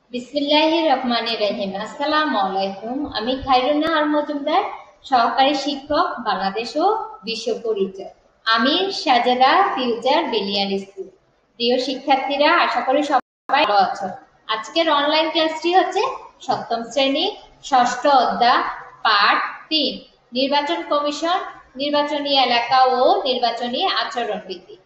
বিসমিল্লাহির রহমানির রহিম। আসসালামু আলাইকুম। আমি খায়রুন নাহার মজুমদার, সহকারী শিক্ষক, বাংলাদেশ ও বিশ্ব পরিচয়। আমি সাজেদা ফিউচার বিলিয়ার স্কুল। প্রিয় শিক্ষার্থীরা, আশা করি সবাই ভালো আছো। আজকের অনলাইন ক্লাসটি হচ্ছে সপ্তম শ্রেণী ষষ্ঠ অধ্যায় পাঠ ৩ নির্বাচন কমিশন, নির্বাচনী এলাকা ও নির্বাচনী আচরণবিধি।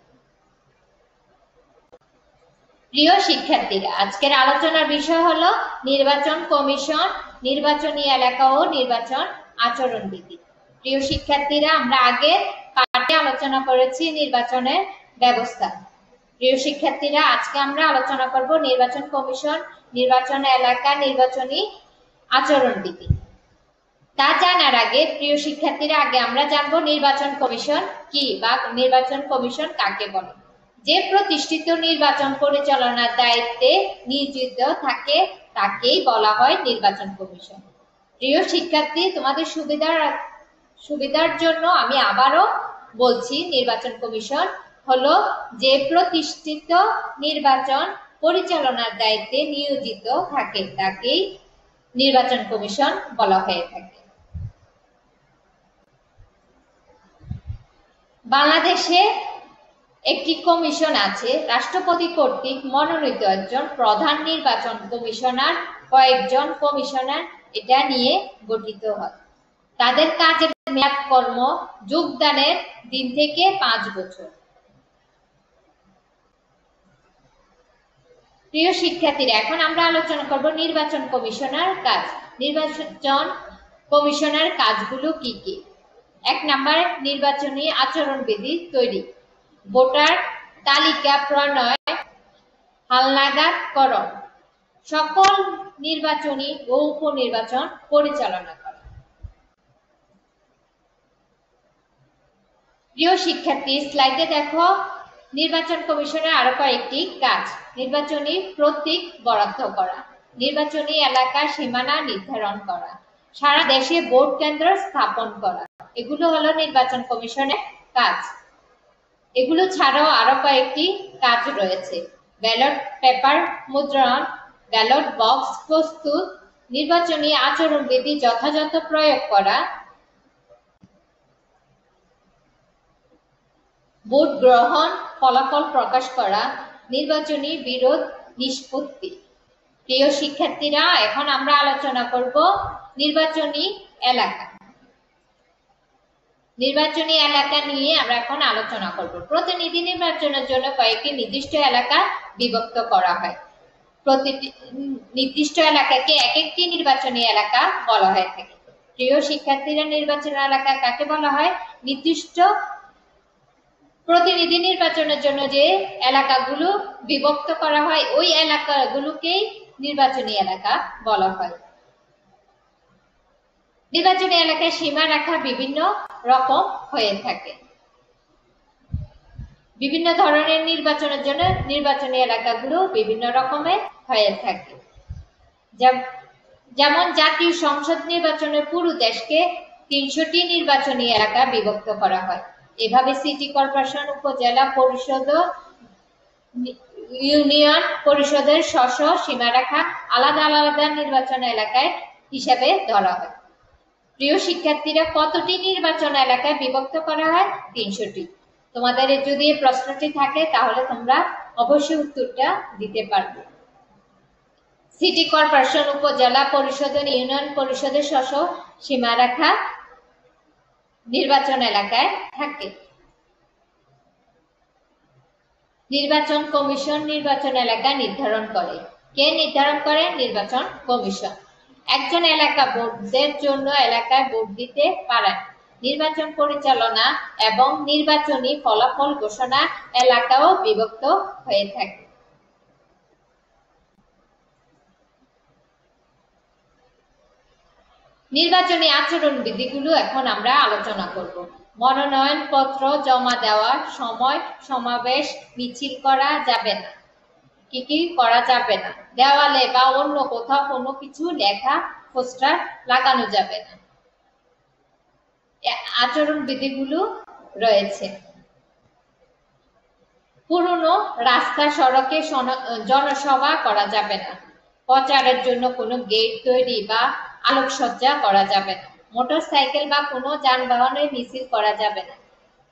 প্রিয় শিক্ষার্থীরা, আজকের আলোচনার বিষয় হলো নির্বাচন কমিশন, নির্বাচনী এলাকা ও নির্বাচন আচরণবিধি। প্রিয় শিক্ষার্থীরা, আমরা আগে পাঠে আলোচনা করেছি নির্বাচনের ব্যবস্থা। প্রিয় শিক্ষার্থীরা, আজকে আমরা আলোচনা করব নির্বাচন কমিশন, নির্বাচন এলাকা, নির্বাচনী আচরণবিধি। তা জানার আগে প্রিয় শিক্ষার্থীরা, আগে আমরা জানবো নির্বাচন কমিশন কি বা নির্বাচন কমিশন কাকে বলে। যে প্রতিষ্ঠিত নির্বাচন পরিচালনার দায়িত্বে নিয়োজিত থাকে তাকেই বলা হয় নির্বাচন কমিশন। প্রিয় শিক্ষার্থী, তোমাদের সুবিধার জন্য আমি আবারও বলছি, নির্বাচন কমিশন হলো যে প্রতিষ্ঠিত নির্বাচন পরিচালনার দায়িত্বে নিয়োজিত থাকে তাকেই নির্বাচন কমিশন বলা হয়ে থাকে। বাংলাদেশে একটি কমিশন আছে, রাষ্ট্রপতি কর্তৃক মনোনীত একজন প্রধান নির্বাচন কমিশনার, কয়েকজন কমিশনার এটা নিয়ে গঠিত হয়। তাদের কাজের মেয়াদ কর্ম যোগদানের দিন থেকে 5 বছর। প্রিয় শিক্ষার্থীরা, এখন আমরা আলোচনা করব নির্বাচন কমিশনার কাজ। নির্বাচন কমিশনার কাজগুলো কি কি? 1 নম্বরে নির্বাচনী আচরণবিধি তৈরি, ভোটার তালিকা প্রণয়, হালনাগাদকরণ, সকল নির্বাচনী ও উপনির্বাচন পরিচালনা করা। প্রিয় শিক্ষার্থী, স্লাইডে দেখো নির্বাচন কমিশনের আরো কয়েকটি কাজ। নির্বাচনী প্রতীক বরাদ্দ করা, নির্বাচনী এলাকার সীমানা নির্ধারণ করা, সারা দেশে ভোট কেন্দ্র স্থাপন করা, এগুলো হলো নির্বাচন কমিশনের কাজ। এগুলো ছাড়াও আরো কয়েকটি কাজ রয়েছে। ব্যালট পেপার মুদ্রণ, ব্যালট বক্স প্রস্তুত, নির্বাচনী আচরণবিধি যথাযথ প্রয়োগ করা, ভোট গ্রহণ ফলাফল প্রকাশ করা, নির্বাচনী বিরোধ নিষ্পত্তি। প্রিয় শিক্ষার্থীরা, এখন আমরা আলোচনা করব নির্বাচনী এলাকা। নির্বাচনী এলাকা নিয়ে আমরা এখন আলোচনা করব। প্রতিনিধি নির্বাচনের জন্য কয়েকটি নির্দিষ্ট এলাকা বিভক্ত করা হয়। প্রতিটি নির্দিষ্ট এলাকাকে এক একটি নির্বাচনী এলাকা বলা হয়ে থাকে। প্রিয় শিক্ষার্থীরা, নির্বাচনী এলাকা কাকে বলা হয়? নির্দিষ্ট প্রতিনিধি নির্বাচনের জন্য যে এলাকাগুলো বিভক্ত করা হয় ওই এলাকাগুলোকেই নির্বাচনী এলাকা বলা হয়। নির্বাচনী এলাকায় সীমারেখা বিভিন্ন রকম হয়ে থাকে। বিভিন্ন ধরনের নির্বাচনের জন্য নির্বাচনী এলাকাগুলো বিভিন্ন রকমের হয়ে থাকে। যেমন জাতীয় সংসদ নির্বাচনের পুরো দেশকে 300টি নির্বাচনী এলাকা বিভক্ত করা হয়। এভাবে সিটি কর্পোরেশন, উপজেলা পরিষদ, ইউনিয়ন পরিষদের স্ব-স্ব সীমারেখা আলাদা আলাদা নির্বাচন এলাকায় হিসাবে ধরা হয়। প্রিয় শিক্ষার্থীরা, কতটি নির্বাচন এলাকায় বিভক্ত করা হয়? 300টি। তোমাদের যদি এই প্রশ্নটি থাকে তাহলে তোমরা অবশ্যই উত্তরটা দিতে পারবে। সিটি কর্পোরেশন, উপজেলা পরিষদ, ইউনিয়ন পরিষদের স্ব-স্ব সীমারেখা নির্বাচন এলাকায় থাকে। নির্বাচন কমিশন নির্বাচন এলাকা নির্ধারণ করে। কে নির্ধারণ করে? নির্বাচন কমিশন। একজন এলাকা ভোটদের জন্য এলাকায় ভোট দিতে পারেন। নির্বাচন পরিচালনা এবং নির্বাচনী ফলাফল ঘোষণা এলাকাও বিভক্ত হয়ে থাকে। নির্বাচনী আচরণ বিধিগুলো এখন আমরা আলোচনা করব। মনোনয়ন পত্র জমা দেওয়ার সময় সমাবেশ মিছিল করা যাবে না। কি কি করা যাবে না? দেওয়ালে বা অন্য কোথাও কোনো কিছু লেখা পোস্টার লাগানো যাবে না। আচরণ বিধিগুলো রয়েছে। পুরনো রাস্তা সড়কে জনসভা করা যাবে না। প্রচারের জন্য কোনো গেট তৈরি বা আলোকসজ্জা করা যাবে না। মোটরসাইকেল বা কোনো যানবাহনের মিছিল করা যাবে না।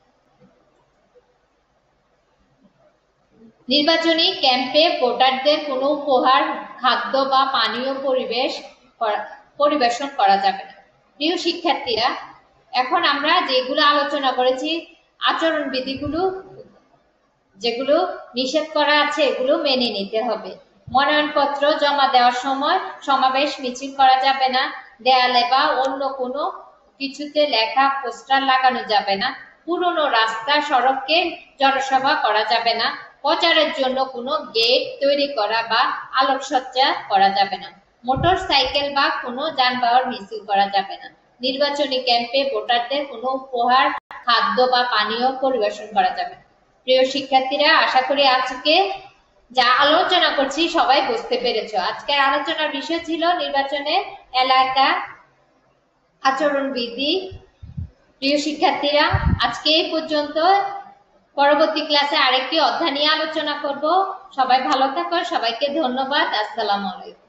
নির্বাচনী ক্যাম্পে ভোটারদের কোনো উপহার, খাদ্য বা পানীয় পরিবেশন করা যাবে না। প্রিয় শিক্ষার্থীরা, এখন আমরা যেগুলো আলোচনা করেছি আচরণবিধিগুলো যেগুলো নিষেধ করা আছে এগুলো মেনে নিতে হবে। মনোনয়নপত্র জমা দেওয়ার সময় সমাবেশ মিছিল করা যাবে না, দেয়ালে বা অন্য কোনো কিছুতে লেখা পোস্টার লাগানো যাবে না, পুরনো রাস্তা সড়কে জনসভা করা যাবে না, প্রচারের জন্য কোনো গেট তৈরি করা বা আলোকসজ্জা করা যাবে না, মোটর সাইকেল বা কোনো যানবাহন মিছিল করা যাবে না। নির্বাচনী ক্যাম্পে ভোটারদের কোনো উপহার, খাদ্য বা পানীয় পরিবেশন করা যাবে না। প্রিয় শিক্ষার্থীরা, আশা করি আজকে যা আলোচনা করছি সবাই বুঝতে পেরেছো। আজকের আলোচনার বিষয় ছিল নির্বাচনের এলাকা আচরণবিধি। প্রিয় শিক্ষার্থীরা, আজকে এই পর্যন্ত। পরবর্তী ক্লাসে আরেকটি অধ্যায় নিয়ে আলোচনা করব। সবাই ভালো থাকো। সবাইকে ধন্যবাদ। আসসালামু আলাইকুম।